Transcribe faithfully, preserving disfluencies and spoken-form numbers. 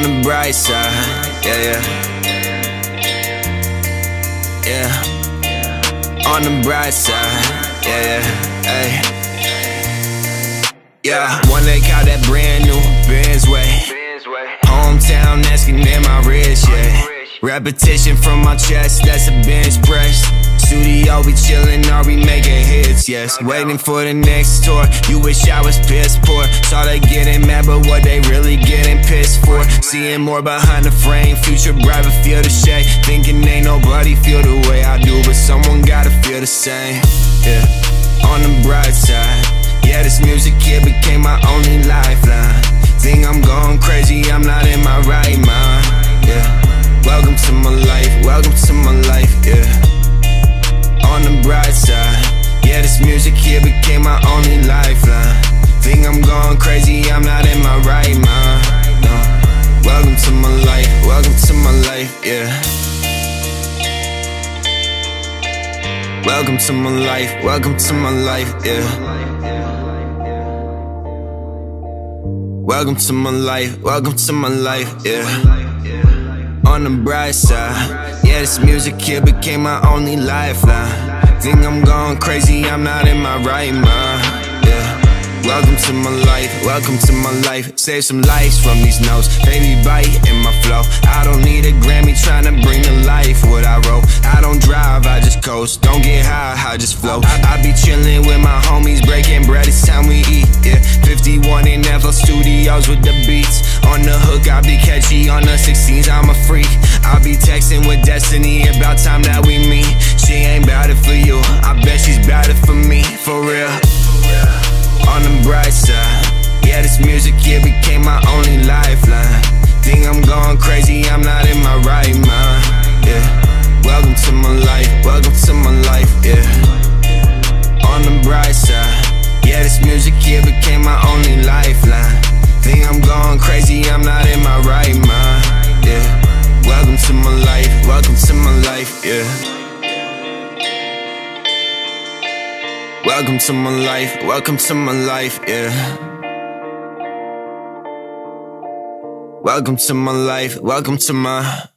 the bright side, yeah, yeah. Yeah, on the bright side, yeah, yeah, hey. Yeah, one day got that brand new Benz way. Hometown asking in my wrist, yeah. Repetition from my chest, that's a bench press. Studio, we chillin', are we making hits, yes. Waiting for the next tour, you wish I was piss poor. Saw they getting mad, but what they really getting pissed for? Seeing more behind the frame, future bright but feel the shade. Thinking ain't nobody feel the way I do, but someone gotta feel the same, yeah. On the bright side, yeah, this music here became my only lifeline. Think I'm going crazy, I'm not in my right mind, yeah. Welcome to my life, welcome to my life, yeah. On the bright side, yeah, this music here became my only lifeline. Think I'm going crazy, I'm not in my right mind, no. Welcome to my life, welcome to my life, yeah. Welcome to my life, welcome to my life, yeah. Welcome to my life, welcome to my life, yeah. On the bright side, yeah, this music here became my only lifeline. Think I'm going crazy, I'm not in my right mind, yeah. Welcome to my life, welcome to my life. Save some lights from these notes, baby bite in my flow. I don't need a Grammy trying to bring to life what I wrote. I don't drive, I just coast, don't get high, I just flow. I, I be chillin' with my homies, breaking bread, it's time we eat, yeah. fifty-one in F L Studios with the beats. On the hook, I be catchy, on the sixteens, I'm a freak. I be texting with Destiny, about time that we meet. She ain't bout it for you, I bet she's bout it for me, for real. On the bright side, yeah, this music here became my only lifeline. Think I'm going crazy, I'm not in my right mind, yeah. Welcome to my life, welcome to my life, yeah. On the bright side, yeah, this music here became my only lifeline. Think I'm going crazy, I'm not in my right mind, yeah. Welcome to my life, welcome to my life, yeah. Welcome to my life, welcome to my life, yeah. Welcome to my life, welcome to my